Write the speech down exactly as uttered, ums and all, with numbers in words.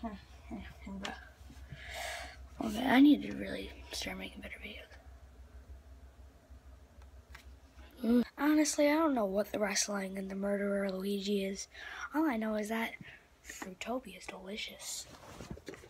Okay, I need to really start making better videos. Mm. Honestly, I don't know what the wrestling and the murderer Luigi is. All I know is that Fruitopia is delicious.